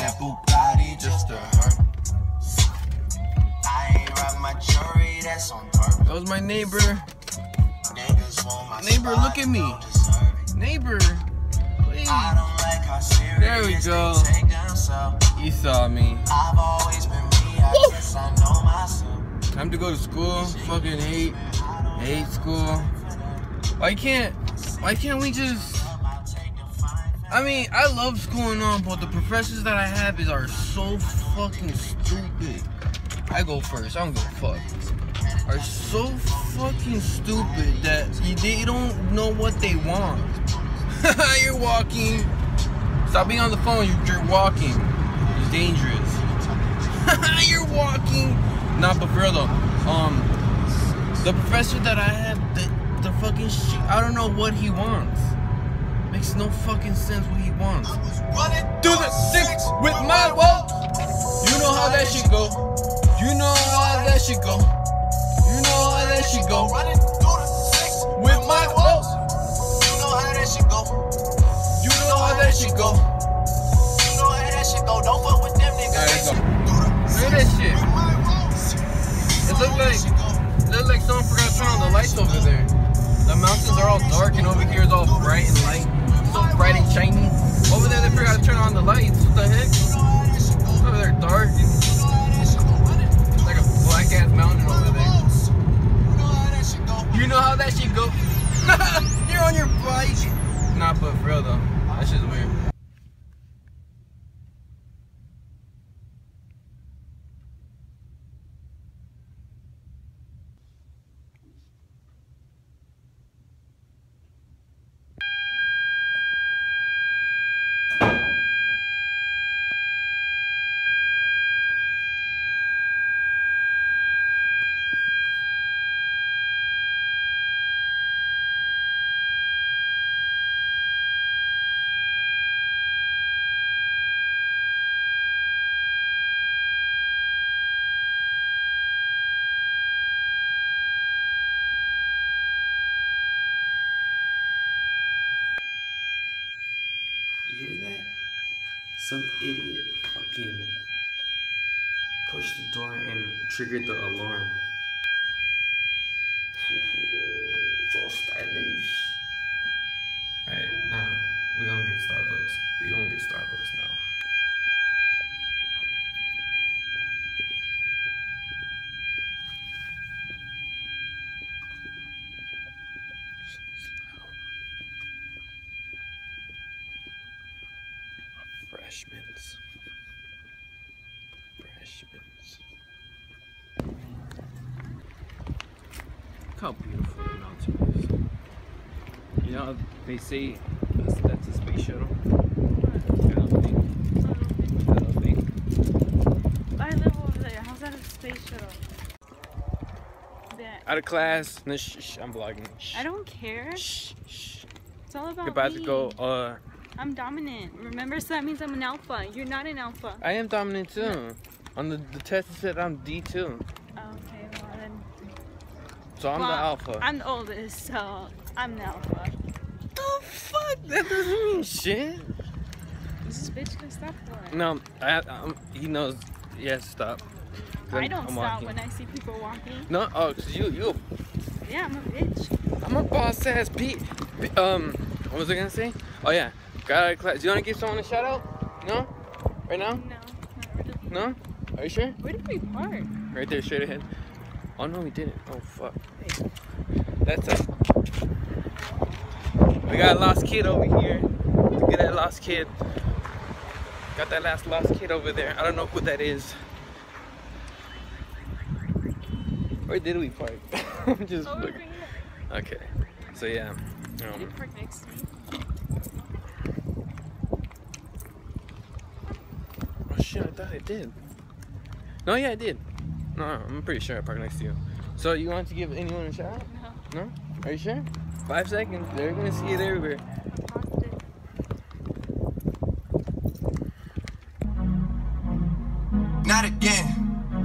that Bugatti just to hurt. I ain't rock my jewelry, that's on purpose. That was my neighbor. Neighbor, look at me. Neighbor, please. There we go. He saw me. Time to go to school. Fucking hate school. Why can't we just? I mean, I love school and all, but the professors that I have are so fucking stupid. I go first. I don't give a fuck. Are so fucking stupid that they don't know what they want. You're walking. Stop being on the phone. You're walking. It's dangerous. You're walking. Not but for real though. The professor that I have, the fucking shit. I don't know what he wants. Makes no fucking sense what he wants. Do the 6 with my walk. You know how that shit go. You know how that shit go. You know how that shit go. With my walk. You know how that shit go. You know how that shit go. You know how that shit go. Don't fuck with them niggas. Look at that shit. It look like someone forgot to turn on the lights over there. The mountains are all dark and over here is all bright and light. So bright and shiny. Over there they forgot to turn on the lights. What the heck? Over there dark. Like a black ass mountain over there. You know how that shit go? You're on your bike. Nah, but for real though. That shit's weird. You hear that? Some idiot fucking pushed the door and triggered the alarm. So stylish. Alright, now we're gonna get Starbucks. We're gonna get Starbucks now. Freshmans. Look how beautiful the mountain is. You know, they say that's a space shuttle. That little thing. I live over there. How's that a space shuttle? Out of class. No, shh, I'm vlogging. Shh. I don't care. Shh, shh. It's all about You're about me. to go, I'm dominant. Remember, so that means I'm an alpha. You're not an alpha. I am dominant too. No. On the test it said I'm D2. Okay, well then. So I'm the alpha. I'm the oldest, so I'm the alpha. The fuck? That doesn't mean shit. This bitch can stop for it. No, he knows. Yes, stop. I don't stop when I see people walking. No, oh, cause you. Yeah, I'm a bitch. I'm a boss ass Pete. What was I gonna say? Oh yeah, got out of class. Do you wanna give someone a shout out? No? Right now? No, not really. No? Are you sure? Where did we park? Right there, straight ahead. Oh no, we didn't. Oh fuck. That's it. We got a lost kid over here. Look at that lost kid. Got that last lost kid over there. I don't know who that is. Where did we park? I'm just looking. Okay. So yeah. Did you park next to me? Oh shit, I thought I did. No, yeah, I did. No, I'm pretty sure I parked next to you. So you want to give anyone a shout out? No. No? Are you sure? 5 seconds. They're gonna see it everywhere. Positive. Not again.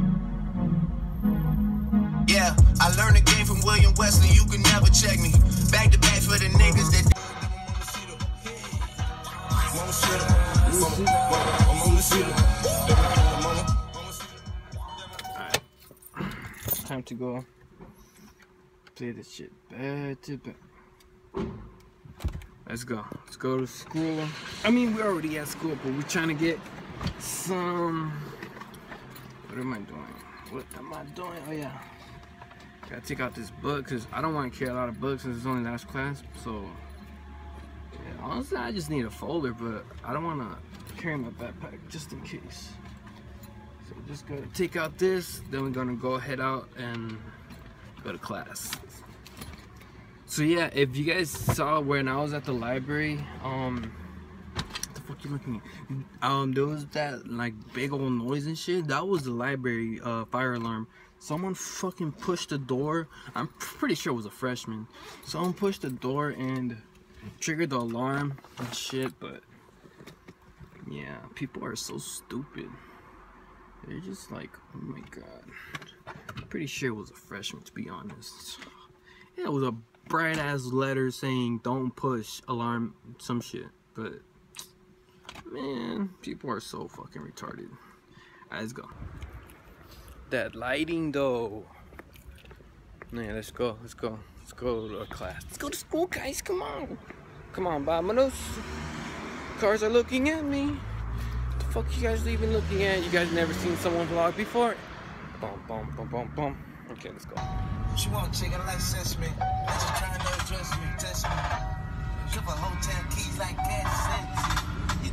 Yeah, I learned the game from William Wesley. You can never check me. Back to back for the niggas that. Alright. Time to go play this shit bad to bad. Let's go. Let's go to school. I mean, we're already at school, but we're trying to get some... What am I doing? What am I doing? Oh, yeah. Gotta take out this book, because I don't want to carry a lot of books since it's only last class. So, yeah, honestly, I just need a folder, but I don't want to carry my backpack just in case. So, just gotta take out this, then we're gonna go head out and go to class. So yeah, if you guys saw when I was at the library, what the fuck you looking at? There was that like big old noise and shit. That was the library fire alarm. Someone fucking pushed the door. I'm pretty sure it was a freshman. Someone pushed the door and triggered the alarm and shit. But yeah, people are so stupid. They're just like, oh my god. I'm pretty sure it was a freshman, to be honest. Yeah, it was a bright ass letter saying don't push alarm some shit, but man, people are so fucking retarded. Alright, let's go. That lighting though. Yeah, let's go to our class. Let's go to school, guys. Come on, vámonos. Cars are looking at me. What the fuck you guys even looking at? You guys never seen someone vlog before? Boom, boom, boom, boom, boom. Okay, let's go. She want chicken like sesame. I just trying to address me, test me. Give a hotel keys like cash. You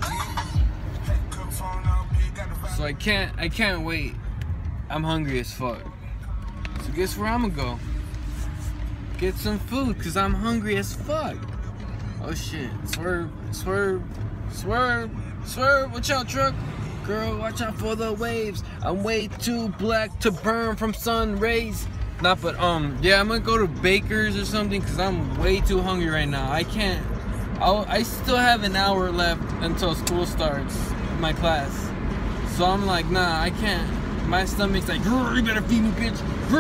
did. So I can't wait. I'm hungry as fuck. So guess where I'm gonna go? Get some food, cause I'm hungry as fuck. Oh shit. Swerve. Watch out, truck. Girl, watch out for the waves. I'm way too black to burn from sun rays. Not, but yeah, I'm gonna go to Baker's or something because I'm way too hungry right now. I can't. I still have an hour left until school starts, my class. So I'm like, nah, I can't. My stomach's like, you better feed me, bitch.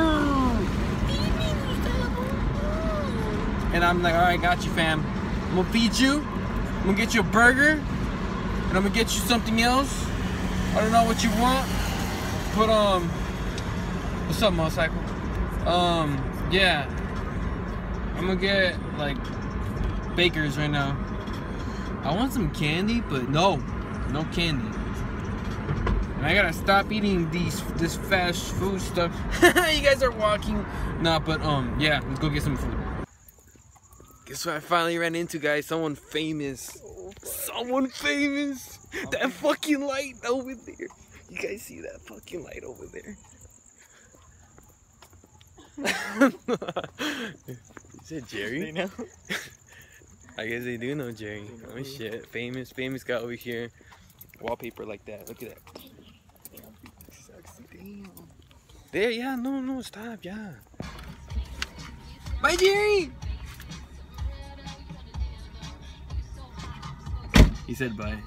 And I'm like, all right, got you, fam. I'm gonna feed you. I'm gonna get you a burger, and I'm gonna get you something else. I don't know what you want, but what's up, motorcycle? Yeah, I'm gonna get like Baker's right now. I want some candy, but no candy. And I gotta stop eating this fast food stuff. You guys are walking. Nah, but yeah, let's go get some food. Guess what I finally ran into, guys? Someone famous. Someone famous. That fucking light over there. You guys see that fucking light over there? Is it Jerry? They know. I guess they do know Jerry. Oh shit, famous guy over here. Wallpaper like that. Look at that. Damn. There, yeah, no, stop, yeah. Bye, Jerry. He said bye.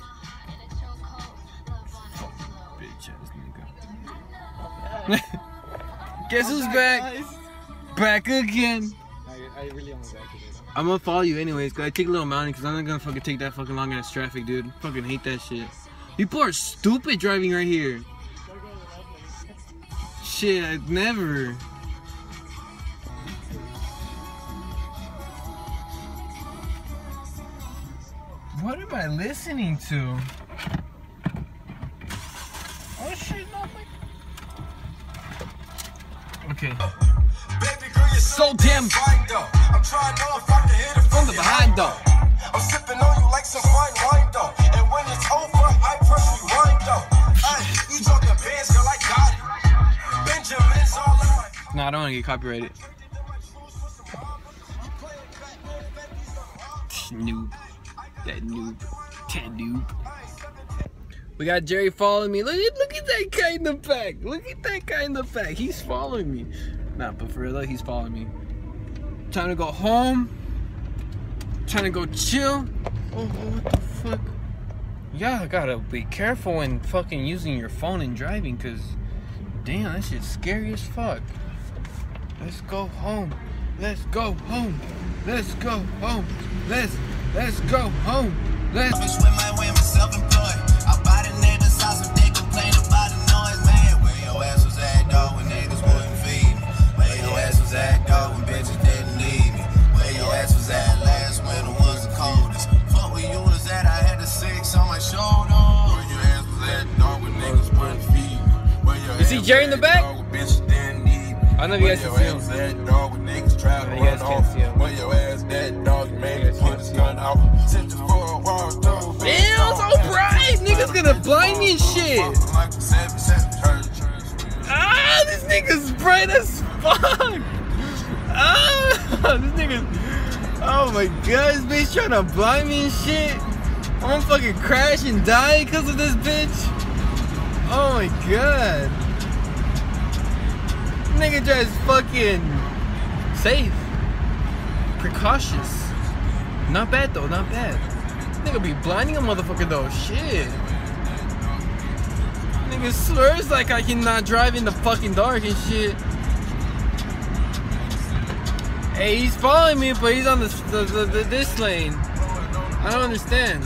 Fuck, bitch ass nigga. Guess who's back? Guys. Back again. I really am back again. I'm gonna follow you anyways, cause I take a little mountain, cause I'm not gonna fucking take that fucking long ass traffic, dude. Fucking hate that shit. People are stupid driving right here. Shit, I'd never. What am I listening to? Oh shit, no. Okay. So damn. I'm trying to know if I can hit it from the behind though. I'm sipping on you like some fine wine though. And when it's over, I press rewind though. Hey, you talking bands, girl, I got it. Benjamin's all in my. No, I don't want to get copyrighted. Noob. That noob. We got Jerry following me. Look at that guy in the back. Look at that guy in the back. He's following me. Nah, but for real though, he's following me. Time to go home. Trying to go chill. Oh, what the fuck? Yeah, I gotta be careful when fucking using your phone and driving, cause damn, that shit's scary as fuck. Let's go home. Let's go home. Let's go home. Let's go home. Let's. see Jerry in the back? I don't know if you guys can see him. You guys can't see him. Damn, so bright! Niggas gonna blind me and shit. Ah, this nigga's bright as fuck. Ah, this nigga's. Oh my god, this bitch trying to blind me and shit. I'm gonna fucking crash and die because of this bitch. Oh my god. Nigga just fucking safe. Precautious. Not bad though, not bad. Nigga be blinding a motherfucker though, shit. Nigga swears like I cannot drive in the fucking dark and shit. Hey, he's following me, but he's on this lane. I don't understand.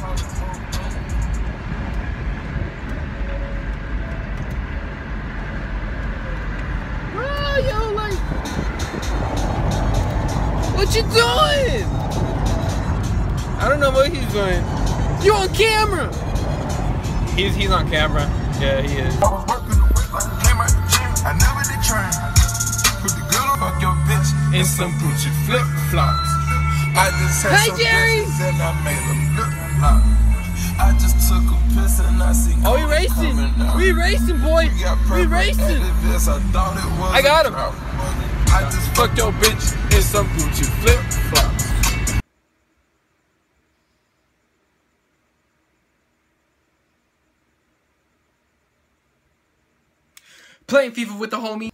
Oh, yo, like, what you doing? I don't know what he's doing. You on camera? He's on camera. Yeah, he is. I never did try. Put the girl fuck your bitch In some Gucci flip flops. I just had some Jerry! bitches and I made them look like. I just took a piss and I seen. Oh, we racing. We racing, boy. We racing. I got him. I just Fuck your bitch in some Gucci flip flops. Playing FIFA with the homie.